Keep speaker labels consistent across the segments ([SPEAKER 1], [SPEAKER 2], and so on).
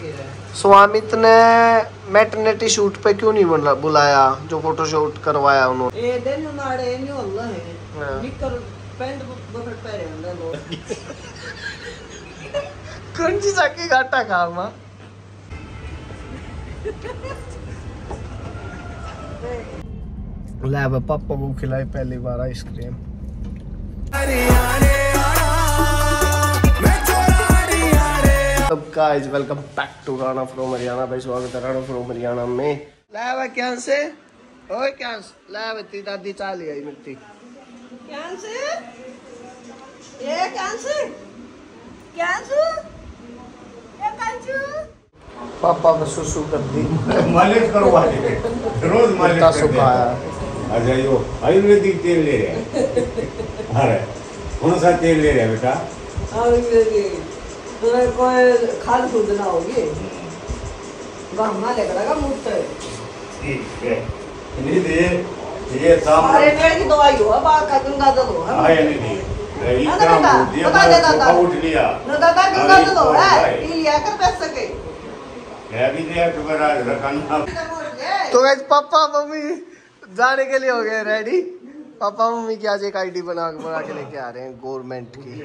[SPEAKER 1] स्वामित ने maternity shoot पे क्यों नहीं बुलाया, जो फोटो शूट करवाया उन्होंने? कौन सी जाके घाटा खामा ले पापा को खिलाई पहली बार ice cream. Guys welcome back to Rana from Haryana. भाई स्वागत है राणा फ्रॉम हरियाणा में। लावा क्या से ओए क्या लावा ती दादी चाली आई मिट्टी क्या से ये क्या से पापा का सुसु कर दी
[SPEAKER 2] मालिश करवा दे रोज मालिश
[SPEAKER 1] सुखाया।
[SPEAKER 2] अच्छा यो आयुर्वेदिक तेल ले रहे हैं। अरे कौन सा तेल ले रहे हैं बेटा?
[SPEAKER 3] आयुर्वेदिक तो कोई खाद खुद ना होगी गहमा लेकर मुफ्त है।
[SPEAKER 2] ठीक है नहीं दे ये साम
[SPEAKER 3] अरे मेरे की दवाई हो अब का गंगा दल हो
[SPEAKER 2] आया नहीं इतना
[SPEAKER 3] बता दे दादा
[SPEAKER 2] उठ लिया
[SPEAKER 3] ना दादा गंगा दल हो है पी लिया कर पैसे के
[SPEAKER 2] है भी दे तुम्हारा रखना।
[SPEAKER 1] तो गाइस पापा मम्मी जाने के लिए हो गए रेडी। पापा मम्मी की आज एक आईडी बना के लेके आ रहे हैं गवर्नमेंट की।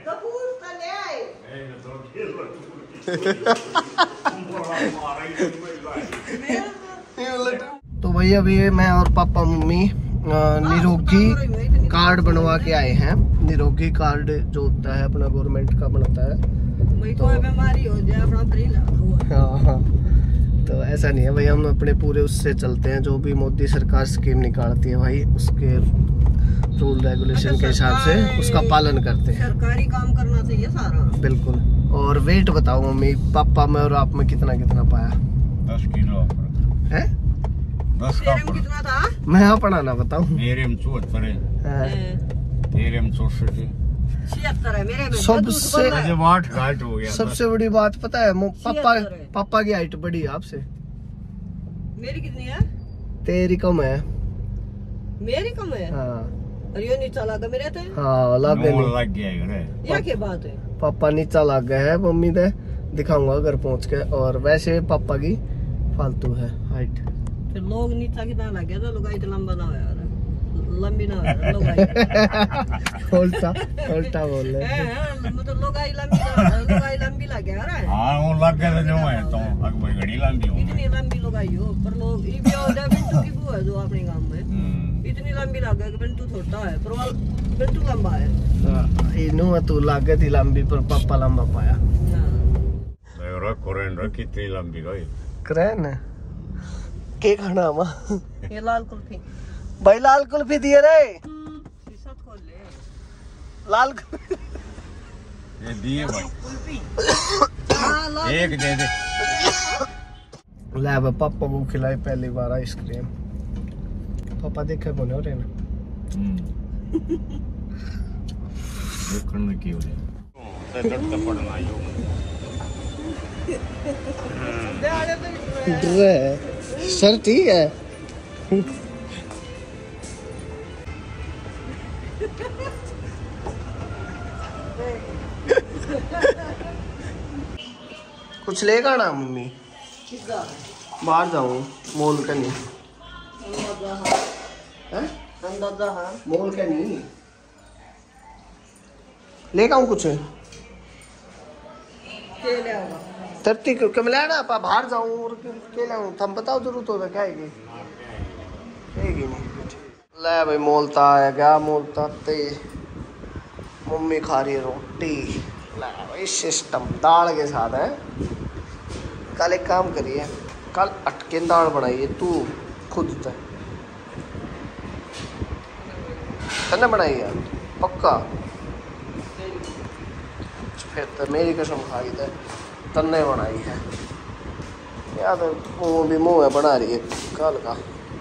[SPEAKER 1] तो भैया अभी मैं और पापा मम्मी निरोगी कार्ड बनवा के आए हैं। निरोगी कार्ड जो होता है अपना गवर्नमेंट का बनता है।
[SPEAKER 3] तो बीमारी हो जाए अपना फ्री ला दो।
[SPEAKER 1] हाँ तो ऐसा नहीं है भाई, हम अपने पूरे उससे चलते हैं। जो भी मोदी सरकार स्कीम निकालती है भाई उसके रूल रेगुलेशन के हिसाब से उसका पालन करते हैं।
[SPEAKER 3] सरकारी काम करना चाहिए सारा।
[SPEAKER 1] बिल्कुल। और वेट बताओ मम्मी पापा में और आप में कितना कितना पाया?
[SPEAKER 2] 10 किलो
[SPEAKER 1] है
[SPEAKER 2] 10
[SPEAKER 3] तेरे में कितना था?
[SPEAKER 1] मैं अपना ना बताऊं।
[SPEAKER 2] मेरे में 74 है तेरे में 64
[SPEAKER 3] 76 है मेरे में।
[SPEAKER 1] सबसे
[SPEAKER 2] मुझे 8 घाट हो गया।
[SPEAKER 1] सबसे बड़ी बात पता है पापा की हाइट बड़ी है आपसे।
[SPEAKER 3] मेरी कितनी है?
[SPEAKER 1] तेरी कम है।
[SPEAKER 3] मेरी कम है?
[SPEAKER 1] हाँ
[SPEAKER 3] और ये नीचा लगा मेरे थे।
[SPEAKER 1] हाँ लग
[SPEAKER 2] गया
[SPEAKER 3] ये क्या बात है?
[SPEAKER 1] पापा नीचा लग गया है मम्मी दे दिखाऊंगा घर पहुंच के। और वैसे पापा की फालतू है हाइट।
[SPEAKER 3] फिर लोग नीचा कितना लग गया था लोग इतना लंबा ना हो यार लंबी ना हो लोग उल्टा बोल रहे हैं मतलब लोग लंबी लग गया यार।
[SPEAKER 2] हां वो लग गया जो है तो अकबर घड़ी लंबी हो
[SPEAKER 3] इतनी लंबी लोग आई हो पर लोग ये भी हो जाए बिंटू की बुआ जो अपने गांव में इतनी लंबी लग गया कि बिंटू छोटा है पर बिंटू लंबा है।
[SPEAKER 1] इनु तू लग गई लंबी पर पापा लंबा पाया।
[SPEAKER 2] रख कितनी लंबी गई
[SPEAKER 1] करेन के खाना मा
[SPEAKER 3] ये लाल कुल्फी
[SPEAKER 1] भाई लाल कुल्फी दिए रे
[SPEAKER 3] शीशा खोल ले
[SPEAKER 1] लाल
[SPEAKER 2] ये दिए भाई
[SPEAKER 3] कुल्फी
[SPEAKER 2] एक दे दे
[SPEAKER 1] ले पापा को खिलाई पहली बार आइसक्रीम। पापा देखे बोले हो रहे ना
[SPEAKER 2] देखने की हो रही तो पड़ना यो
[SPEAKER 1] सर ठीक है। कुछ लेगा ना मम्मी? बाहर जाऊँ मॉल का नहीं मॉल का नहीं लेगा हूँ कुछ धरती कम लेना आप बाहर जाऊँ और के लाऊं तुम बताओ जरूरत होता क्या है नहीं ले भाई मॉल ता आया क्या मॉल ताते मम्मी खा रही है रोटी। ले भाई सिस्टम दाल के साथ है। कल एक काम करिए कल अटके दाल बनाइए तू खुद तने बनाई है पक्का। फिर तो मेरी कसम खाई थे तन्ने बनाई है यार मुँह भी मुँह है बना रही है कल का।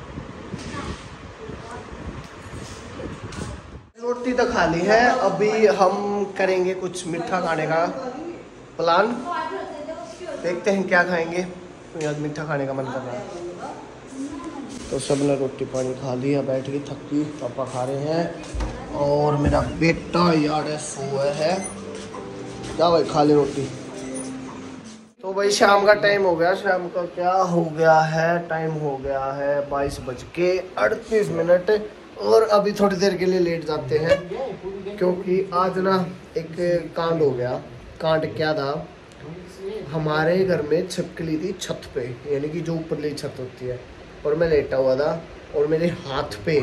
[SPEAKER 1] रोटी तो खा ली है अभी हम करेंगे कुछ मीठा खाने का प्लान। देखते हैं क्या खाएंगे। आज मीठा खाने का मन कर रहा है तो सब ने रोटी पानी खा लिया बैठ के थकी। पापा खा रहे हैं और मेरा बेटा यार सोया है। जा भाई खा ले रोटी। तो भाई शाम का टाइम हो गया। शाम का क्या हो गया है, टाइम हो गया है 22:38 और अभी थोड़ी देर के लिए लेट जाते हैं क्योंकि आज ना एक कांड हो गया। कांड क्या था, हमारे घर में छिपकली थी छत पे, यानी कि जो ऊपरली छत होती है, और मैं लेटा हुआ था और मेरे हाथ पे,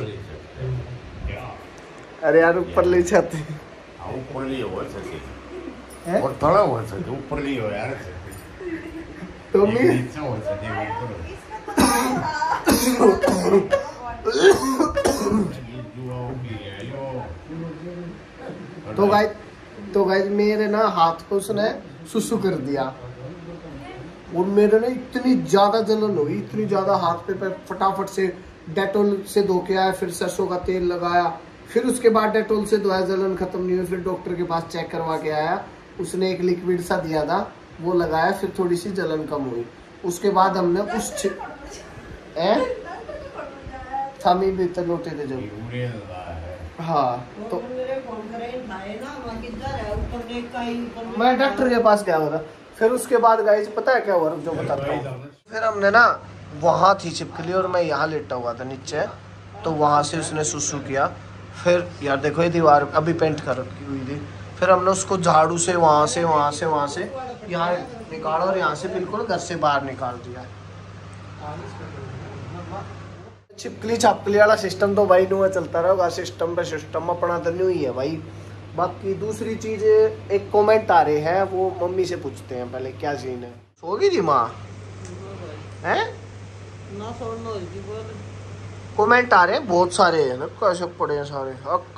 [SPEAKER 1] अरे यार ऊपरली छत
[SPEAKER 2] ऊपरली हो सके
[SPEAKER 1] है
[SPEAKER 2] और तला हो सके, ऊपरली हो यार
[SPEAKER 1] तो मैं
[SPEAKER 2] नीचे हो सके
[SPEAKER 1] तो गाइस मेरे ना हाथ को उसने सुसु कर दिया और मेरे ना इतनी ज्यादा जलन हुई, इतनी ज्यादा हाथ पे फटाफट से डेटोल से धो के आया, फिर सरसों का तेल लगाया, फिर उसके बाद डेटोल से धोया, जलन खत्म नहीं हुई, फिर डॉक्टर के पास चेक करवा के आया, उसने एक लिक्विड सा दिया था वो लगाया, फिर थोड़ी सी जलन कम हुई। उसके बाद हमने उस थामी भीतर लोटे थे जब, हाँ तो मैं डॉक्टर के पास गया हुआ था। फिर उसके बाद गाइस पता है क्या हुआ, जो बताता हूँ। फिर हमने ना वहाँ थी छिपकली और मैं यहाँ लेटा हुआ था नीचे, तो वहाँ से उसने सुसु किया। फिर यार देखो ये दीवार अभी पेंट कर रखी हुई थी, फिर हमने उसको झाड़ू से वहाँ से यहाँ निकाला और यहाँ से बिल्कुल घर से बाहर निकाल दिया। छिपकली छापकली वाला सिस्टम तो भाई नुआ चलता रहेगा, सिस्टम पे सिस्टम अपना तो नहीं है भाई। बाकी दूसरी चीज, एक कमेंट आ रहे हैं, वो मम्मी से पूछते हैं पहले क्या सीन है। सो गई थी माँ हैं
[SPEAKER 3] ना छोड़ना होगी बोल।
[SPEAKER 1] कमेंट आ रहे हैं बहुत सारे हैं ना, कैसे पड़े हैं सारे।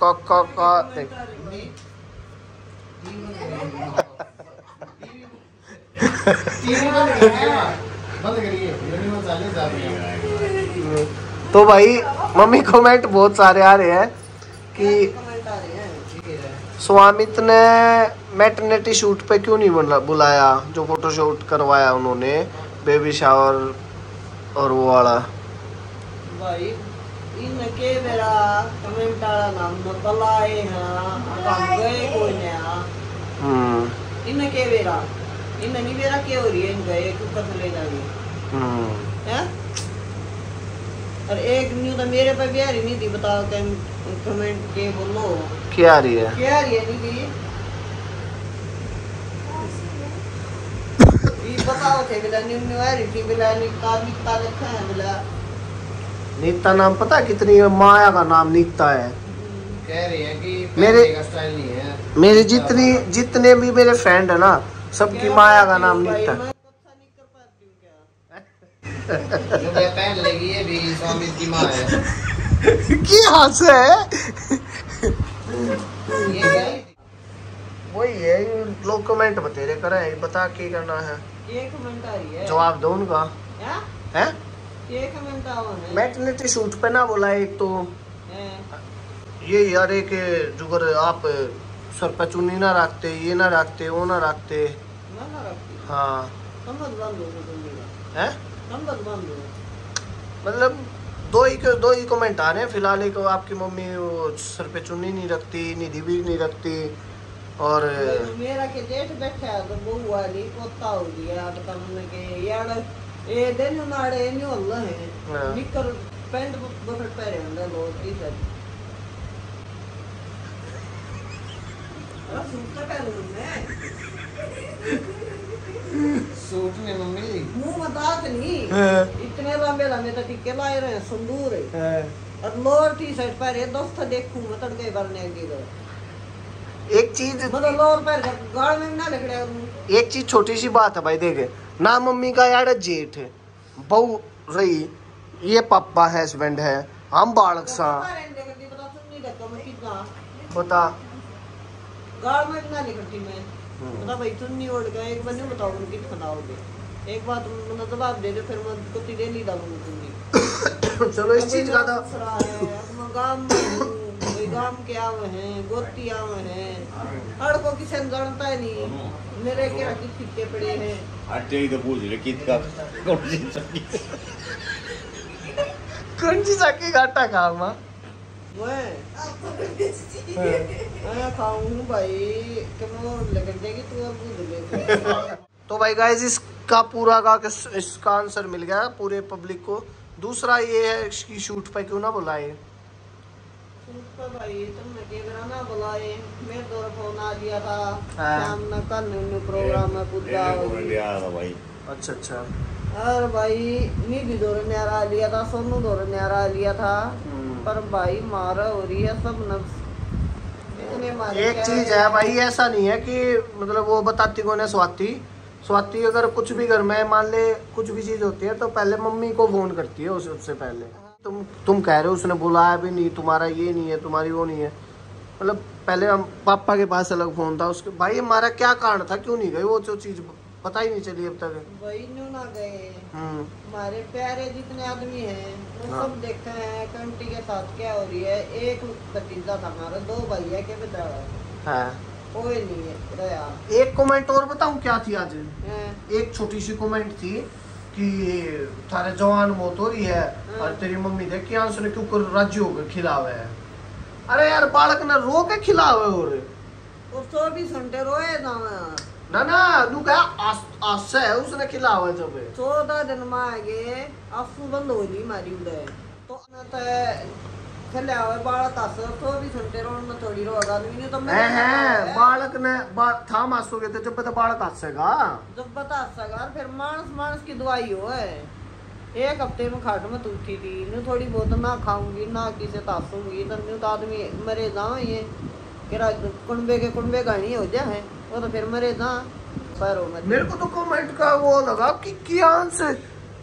[SPEAKER 1] तो भाई मम्मी कमेंट बहुत सारे आ रहे हैं कि स्वामित ने मैटरनिटी शूट पे क्यों नहीं बुलाया, जो फोटोशूट करवाया उन्होंने बेबी शावर और वो वाला।
[SPEAKER 3] भाई इनके मेरा कमेंट आला नाम न बलाए हैं, हम गए कोई नया इनके मेरा इन नहीं मेरा क्या हो रही है, इन गए क्यों कर ले जाएंगे हैं। और एक न्यू तो मेरे पे भी आ रही नहीं थी, बताओ कमेंट के बोलो
[SPEAKER 1] क्या आ रही है,
[SPEAKER 3] क्या आ रही है नहीं ये बताओ थे बिला न्यू न्यू आ रही थी, बिला निकता लिखा है, बिला
[SPEAKER 1] नीता नाम पता है कितनी है, माया का नाम नीता है।
[SPEAKER 4] कह रही है कि
[SPEAKER 1] मेरे
[SPEAKER 4] का स्टाइल नहीं है,
[SPEAKER 1] मेरे जितने भी मेरे फ्रेंड है ना, सबकी माया का नाम नीता है।
[SPEAKER 4] जो मैं पहन लेगी ये भी स्वामी की माँ है।
[SPEAKER 1] क्या हंस है
[SPEAKER 4] ये क्या
[SPEAKER 1] वही है, लोग कमेंट बतेरे करें, बता के करना है,
[SPEAKER 3] ये कमेंट आ रही है,
[SPEAKER 1] जवाब दो उनका है।
[SPEAKER 3] ये कमेंट आओ है
[SPEAKER 1] मैटरनिटी शूट पे ना बोला एक तो ये यार एक जुगर आप सर पे चुन्नी ना रखते, ये ना रखते, वो ना रखते।
[SPEAKER 3] ना रखती
[SPEAKER 1] हाँ
[SPEAKER 3] संबंध बंद हो तुम
[SPEAKER 1] है,
[SPEAKER 3] संबंध बंद हो।
[SPEAKER 1] मतलब दो ही कमेंट आ रहे हैं फिलहाल। एक आपकी मम्मी वो सर पे चुन्नी नहीं रखती, निधि भी नहीं रखती, और
[SPEAKER 3] मेरा के जेठ बैठा है तो बहू वाली पोता हो गया तो हमने के यार ए दिन नाड़े नहीं होल्ला है निकर पैंट बफट पहरे अंदर लो टी शर्ट सूट तो पहन मैं
[SPEAKER 4] सूट में मम्मी
[SPEAKER 3] मुंह मदात नहीं इतने लंबे लंबे तो टिक्के लाए रहे संदूर है और लोअर टी शर्ट पहरे दोस्त देखूं मैं तड़के भरने की तो
[SPEAKER 1] एक चीज
[SPEAKER 3] मतलब लोअर पहन गाड़ में ना लग रहा।
[SPEAKER 1] एक चीज छोटी सी बात है भाई, देखे ना मम्मी का यार जेठ है, बहू रही, ये पापा है, हस्बैंड है, हम बालक सा बता
[SPEAKER 3] गाड़ में ना निकलती मैं बता भाई तुम नहीं उड़ गए एक बार नहीं बताओ कित बनाओगे, एक बात मतलब जवाब दे दे फिर मैं कुत्ती डेली डालूंगी तुमने।
[SPEAKER 1] चलो इस चीज का तो
[SPEAKER 3] गांव में गांव के आवे हैं गोती आवे हैं हर को किसी ने जानता है नहीं, मेरे के रखी छिपके पड़े हैं
[SPEAKER 2] आटे ही तो पूछ ले कित का
[SPEAKER 1] कौन सी साकी घाटा खा मां
[SPEAKER 3] मैं खाऊं भाई कम और लगन जाएगी तू अब दूध ले।
[SPEAKER 1] तो भाई गाइस इस इसका पूरा का इसका आंसर मिल गया पूरे पब्लिक को। दूसरा ये है इसकी शूट पे क्यों ना बुलाए।
[SPEAKER 3] तो भाई तुमने के बेरा ना बुलाए, मेरे दौर फोन आ गया था
[SPEAKER 1] हाँ।
[SPEAKER 3] शाम न कल प्रोग्राम में पूजा होगी।
[SPEAKER 2] भाई
[SPEAKER 1] अच्छा अच्छा।
[SPEAKER 3] और भाई निधि दौर न्यारा लिया था, सोनू दौर न्यारा लिया था, पर भाई मारा हो रही है सब नफ्स इतने मारे।
[SPEAKER 1] एक चीज है भाई, ऐसा नहीं है कि मतलब वो बताती कौन है स्वाति अगर कुछ भी घर में मान ले कुछ भी चीज होती है तो पहले मम्मी को फोन करती है उससे पहले। तुम कह रहे हो उसने बुलाया भी नहीं, तुम्हारा ये नहीं है, तुम्हारी वो नहीं है, मतलब पहले हम पापा के पास अलग फोन था उसके। भाई हमारा क्या कारण था, क्यों नहीं गए, वो जो चीज पता ही नहीं चली अब तक।
[SPEAKER 3] वही न्यू ना गए। हमारे प्यारे जितने आदमी हैं वो
[SPEAKER 1] हाँ।
[SPEAKER 3] सब देखते हैं कंटी के साथ क्या हो रही है। एक भतीजा था हमारा, 2 भाई है के बेटा
[SPEAKER 1] है।
[SPEAKER 3] कोई नहीं है रहा।
[SPEAKER 1] एक कमेंट और बताऊं क्या थी आज,
[SPEAKER 3] हैं?
[SPEAKER 1] एक छोटी सी कमेंट थी कि थारे जवान मौत हो रही है और तेरी मम्मी देख कि आंसू ने क्यों कर राज्य होकर खिलावे है। अरे यार बालक ने रो के खिलावे और
[SPEAKER 3] 24 घंटे रोए
[SPEAKER 1] ना नू क्या आस है उसने खिलावे जब
[SPEAKER 3] 14 दिन में आगे आंसू बंद हो गई मारी उड़े तो खेले आवे बालक आस 24 घंटे रोन में थोड़ी रोगा आदमी ने तो मैं
[SPEAKER 1] है बालक ने था मासो के थे जब तो बालक हंसेगा
[SPEAKER 3] जब बता सका फिर मानस की दवाई हो है। एक हफ्ते में खाट में उठी थी न्यू थोड़ी बहुत ना खाऊंगी ना किसी तासूंगी तो न्यू तो आदमी मरे जाओ ये केरा कुंबे गानी हो जाए वो तो फिर मरे जा पैरों में।
[SPEAKER 1] मेरे को तो कमेंट का वो लगा कि कियान से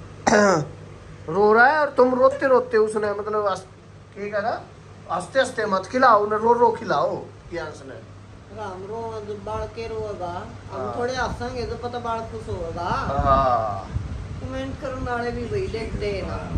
[SPEAKER 1] रो रहा है और तुम रोते रोते उसने मतलब क्या कह रहा हंसते हंसते मत खिलाओ उन्हें रो खिलाओ कियान से ने
[SPEAKER 3] राम रो बाल के रोएगा हम थोड़े हंसेंगे तो पता बाल खुश होगा। कमेंट करने वाले भी भाई देखते हैं ना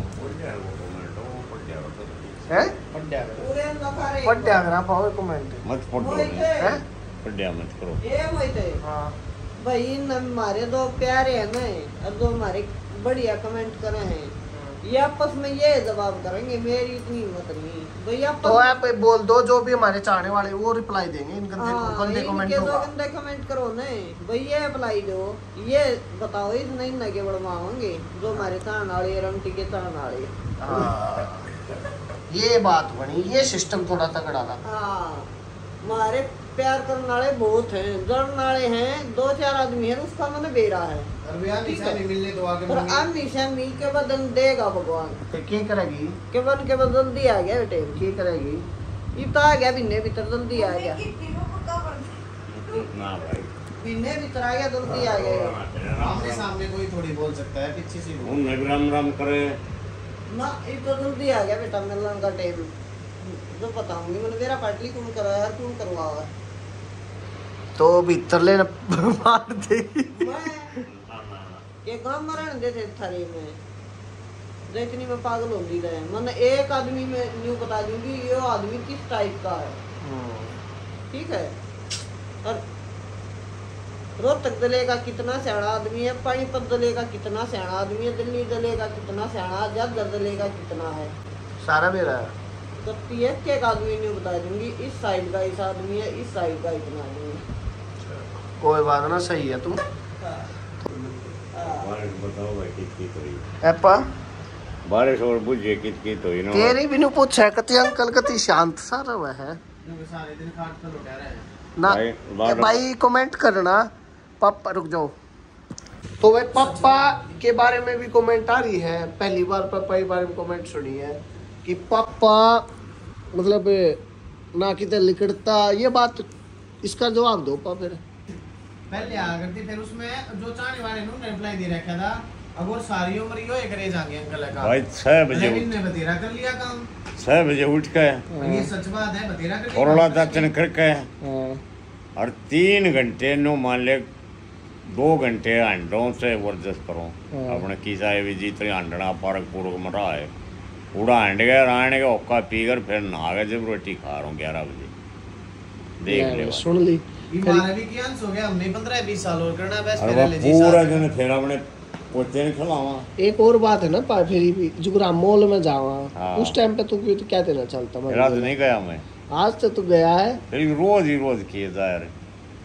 [SPEAKER 1] है
[SPEAKER 3] पूरे नखारे
[SPEAKER 1] पढ़या करा पाओ कमेंट
[SPEAKER 2] मत पढ़ो
[SPEAKER 1] है
[SPEAKER 2] पढ़या मत करो।
[SPEAKER 3] ये वही थे
[SPEAKER 1] हां
[SPEAKER 3] भाई हमारे 2 प्यारे हैं ना और 2 हमारे बढ़िया कमेंट करे हैं ये आपस में ये जवाब करेंगे। मेरी इतनी हिम्मत नहीं भाई आपस
[SPEAKER 1] तो आप बोल दो जो भी हमारे चाहने वाले वो रिप्लाई देंगे इन गंदे कमेंटों का।
[SPEAKER 3] गंदे कमेंट करो ना भाई ये अप्लाई दो ये बताओ इस नहीं ना के बढ़वाओगे जो हमारे चाहने वाले रमटी के चाहने वाले।
[SPEAKER 1] हाँ ये बात बनी, ये सिस्टम थोड़ा तगड़ा था।
[SPEAKER 3] हाँ हमारे प्यार करने वाले बहुत हैं, जड़ने वाले हैं 2-4 आदमी है उसका मन बेरा है
[SPEAKER 4] मिलने तो आगे
[SPEAKER 3] और हमेशा मी के बदल देगा भगवान
[SPEAKER 1] तो क्या करेगी
[SPEAKER 3] के बदल दिया आ गया बेटे
[SPEAKER 1] क्या करेगी
[SPEAKER 3] इतना आ गया बिन्ने भीतर जल्दी आ गया
[SPEAKER 2] ना भाई
[SPEAKER 3] बिन्ने भीतर आ गया जल्दी आ गया।
[SPEAKER 4] आमने सामने कोई थोड़ी बोल सकता है पीछे से
[SPEAKER 2] हम राम राम करे
[SPEAKER 3] ना ये तो जल्दी आ गया बेटा मिलन का टाइम जो बताऊंगी मैंने मेरा पाटली कौन करवाया है कौन करवाया
[SPEAKER 1] तो भीतर लेना मार देगी
[SPEAKER 3] मैं के गांव मरण दे थे थारे में देखनी में पागल हो गई रहे मैंने एक आदमी में न्यू बता दूंगी ये आदमी किस टाइप का है ठीक है। और रोहतक जिले का कितना सियाना आदमी है, पानीपत जिले का कितना सियाना आदमी है, दिल्ली जिले का कितना सियाना, जलंधर जिले का कितना है
[SPEAKER 1] सारा मेरा है।
[SPEAKER 3] तो एक आदमी ने बता दूंगी इस साइड का इस आदमी है इस साइड का इतना आदमी है।
[SPEAKER 1] कोई बात ना सही है तुम
[SPEAKER 2] बताओ भाई कितनी तो
[SPEAKER 1] एप्पा
[SPEAKER 2] बारिश और बुझे कितनी तो ही ना
[SPEAKER 1] तेरी भी नु पूछे कति अंकल कति शांत सारा वह है
[SPEAKER 4] सारे दिन खाट पर लुटा रहे हैं
[SPEAKER 1] ना भाई कमेंट करना पापा रुक जाओ। तो भाई पापा के बारे में भी कमेंट आ रही है, पहली बार पापा के बारे में कमेंट सुनी है कि पापा मतलब ना कितने लिखता, ये बात इसका जवाब दो पापा। फिर
[SPEAKER 4] पहले आ करती फिर उसमें जो चाहने वाले ने रिप्लाई दे रखा था अब और सारी उम्र यो एक रेज आ गया अंकल का
[SPEAKER 2] भाई 6 बजे
[SPEAKER 4] ने बतेरा कर लिया काम
[SPEAKER 2] 6 बजे उठ के
[SPEAKER 4] ये सच बात है बतेरा कर लिया
[SPEAKER 2] थोड़ा दर्शन करके और 3 घंटे नो मान ले 2 घंटे अंडों से वर्जस करो अपने किसा भी जितने अंडना पार्क पूर्व में रहा है पूरा अंड गया राने का ओका पीकर फिर नहा गए जब रोटी खा रहा हूँ 11 बजे देख ले
[SPEAKER 1] सुन ली
[SPEAKER 4] हमारा भी क्या हो गया हमने 15-20 साल और करना बस
[SPEAKER 2] और पूरा दिन फिर अपने पोते ने खिलावा।
[SPEAKER 1] एक और बात है ना फिर भी जुगरा मॉल में जावा
[SPEAKER 2] हाँ।
[SPEAKER 1] उस टाइम पे तू क्यों तो क्या देना चलता
[SPEAKER 2] रात नहीं गया मैं
[SPEAKER 1] आज तो तू गया है
[SPEAKER 2] फिर रोज ही रोज किए जा रहे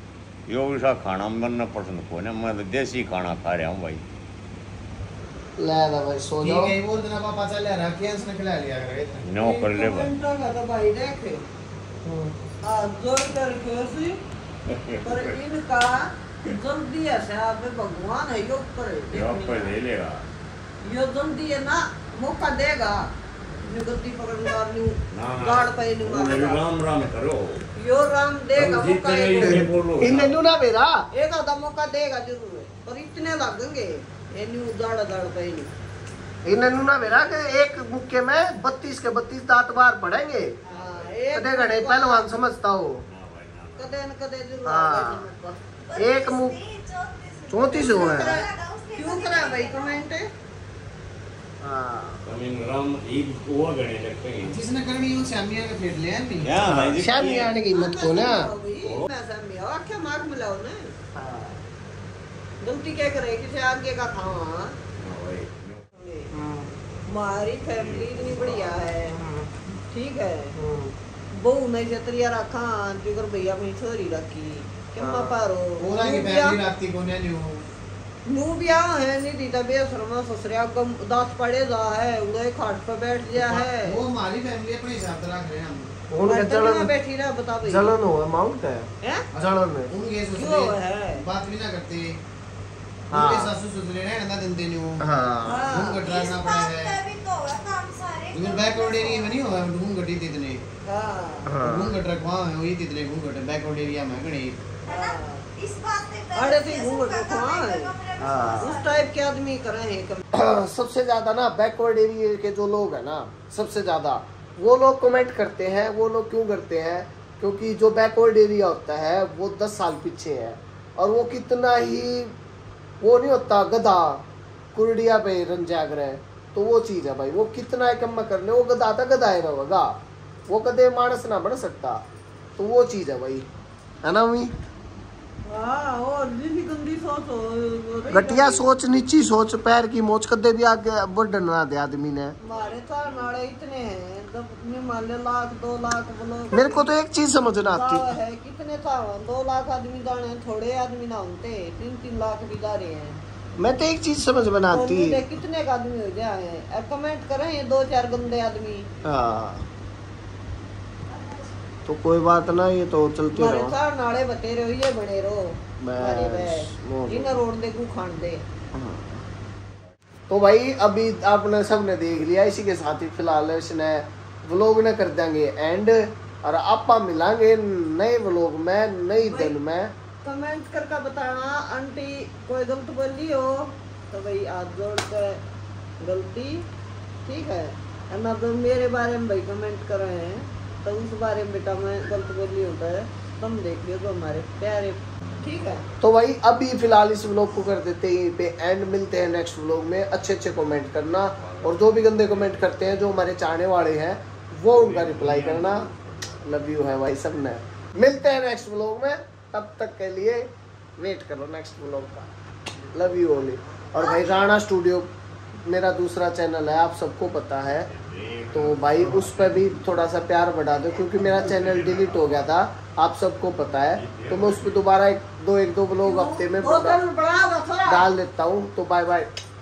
[SPEAKER 2] यो ऐसा खाना बनना पसंद को ना, मैं तो देसी खाना खा रहा हूँ भाई।
[SPEAKER 1] ले ला भाई सो
[SPEAKER 4] ठीक
[SPEAKER 1] जाओ।
[SPEAKER 4] है वो दिन पापा चल रहा केंस ने खिला लिया करे
[SPEAKER 2] नो कर ले भाई।
[SPEAKER 3] कमेंट का तो भाई देख जोर करके सी पर इनका जल्दी ऐसे आप भगवान है यो पर
[SPEAKER 2] यो पर ले लेगा
[SPEAKER 3] यो जल्दी है ना मौका देगा जो गद्दी पकड़ना न्यू
[SPEAKER 2] ना
[SPEAKER 3] गाड़ पे न्यू
[SPEAKER 2] ना राम राम करो
[SPEAKER 3] यो राम देगा मौका
[SPEAKER 2] ये
[SPEAKER 3] एक
[SPEAKER 2] बोलो
[SPEAKER 1] इन्हें नु ना मेरा
[SPEAKER 3] आधा मौका देगा जरूर पर इतने लगेंगे ये न्यू दाड़ पे न्यू
[SPEAKER 1] इन्हें नु ना मेरा कि एक मुक्के में 32 के 32 दांत बाहर पड़ेंगे। कदे घड़े पहलवान समझता हो।
[SPEAKER 3] कदे न कदे जरूर
[SPEAKER 1] हाँ। एक मुख 34 हुआ है।
[SPEAKER 3] क्यों करा भाई कमेंट
[SPEAKER 1] हाँ
[SPEAKER 2] कमिंग राम ईद वो गणे लगते हैं
[SPEAKER 4] जिसने करनी है शामिया के फेट ले नहीं
[SPEAKER 2] या भाई
[SPEAKER 1] शामी आने की मत को ना।
[SPEAKER 3] मैं समझ आओ क्या मार मिलाओ ना
[SPEAKER 1] हाँ।
[SPEAKER 3] गलती क्या करे किसी आगे का खावा हमारी फैमिली इतनी बढ़िया है ठीक है बहू नहीं छतरिया रखा जिगर भैया अपनी छोरी रखी क्या पारो
[SPEAKER 4] पूरा की फैमिली राती को ने न्यू
[SPEAKER 3] नू ब्याह है नहीं दीदा बेशर्मा ससुरिया गम 10 पड़े जा है उदय खाट पे बैठ गया है
[SPEAKER 4] वो हमारी फैमिली अपने हिसाब से रख रहे हैं हम
[SPEAKER 1] उनके जलन
[SPEAKER 3] बैठी रहा बता भाई
[SPEAKER 1] जलन हुआ माउंट है
[SPEAKER 3] हैं
[SPEAKER 1] जलन है।
[SPEAKER 4] उनके
[SPEAKER 3] क्यों
[SPEAKER 4] ससुर
[SPEAKER 3] है
[SPEAKER 4] बात भी ना करते
[SPEAKER 1] हाँ।
[SPEAKER 4] उनके सासू ससुर रहने ना देते न्यू
[SPEAKER 1] हाँ
[SPEAKER 4] घूम गट रखना पड़ा है इधर बैकवर्ड एरिया में नहीं हुआ घूम गटी इतने
[SPEAKER 3] हां
[SPEAKER 4] घूम गट रखवा है वही इतने घूम गट बैकवर्ड एरिया में गणे
[SPEAKER 5] इस बात पे
[SPEAKER 3] अरे तो घूंघट रखवा है
[SPEAKER 1] हाँ।
[SPEAKER 3] उस टाइप के आदमी करे हैं
[SPEAKER 1] सबसे ज्यादा ना बैकवर्ड एरिया के जो लोग हैं ना सबसे ज्यादा वो लोग कमेंट करते हैं। वो लोग क्यों करते हैं क्योंकि जो बैकवर्ड एरिया होता है वो 10 साल पीछे है और वो कितना ही वो नहीं होता गधा कुर्डिया पे रन जाग रहे हैं तो वो चीज है भाई। वो कितना है कम कर ले वो गधा था गधा ही रहेगा वो कदे मानस ना बन सकता तो वो चीज है भाई है ना मम्मी।
[SPEAKER 3] हां और जिंदगी गंदी सोच हो
[SPEAKER 1] घटिया सोच नीची सोच पैर की मोच कदे भी आगे बढ़न ना दे आदमी ने।
[SPEAKER 3] हमारे तो नाड़े इतने हैं तो मान ले लाख 2 लाख बोलो
[SPEAKER 1] मेरे को तो एक चीज समझ ना आती
[SPEAKER 3] है कितने था 2 लाख आदमी दाने थोड़े आदमी ना होते 3-3 लाख भी जा रहे हैं।
[SPEAKER 1] मैं तो एक चीज समझ बनाती
[SPEAKER 3] कितने का आदमी हो जाए अब कमेंट करें ये 2-4 गंदे आदमी
[SPEAKER 1] हाँ तो कोई बात ना ये तो चलते
[SPEAKER 3] हमारे
[SPEAKER 1] रहो।
[SPEAKER 3] सार नाले बते रहो ये बड़े रहो हमारे
[SPEAKER 1] बस, वो
[SPEAKER 3] इन रोड दे को खान दे।
[SPEAKER 1] तो भाई अभी आपने सबने देख लिया इसी के साथ ही फिलहाल इसने व्लॉग ने कर देंगे एंड और आपा मिलांगे नए व्लॉग में नई दिन में।
[SPEAKER 3] कमेंट करके बताना आंटी कोई गलत बोली हो तो भाई हाथ जोड़ कर गलती ठीक है ना तो मेरे बारे में भाई कमेंट कर रहे हैं तो उस बारे में बेटा मैं गलत बोली होता है तुम देख लियो तो हमारे प्यारे ठीक है।
[SPEAKER 1] तो भाई अभी फिलहाल इस व्लॉग को कर देते हैं पे एंड मिलते हैं नेक्स्ट व्लॉग में। अच्छे अच्छे कमेंट करना और जो भी गंदे कमेंट करते हैं जो हमारे चाहने वाले हैं वो उनका रिप्लाई करना। लव यू है भाई सब ने। मिलते हैं नेक्स्ट व्लॉग में तब तक के लिए वेट करो नेक्स्ट व्लॉग का। Love you only. और भाई राणा स्टूडियो मेरा दूसरा चैनल है आप सबको पता है तो भाई उस पर भी थोड़ा सा प्यार बढ़ा दो क्योंकि मेरा चैनल डिलीट हो गया था आप सबको पता है तो मैं उस पर दोबारा एक दो व्लॉग हफ्ते में डाल देता हूँ। तो बाय बाय।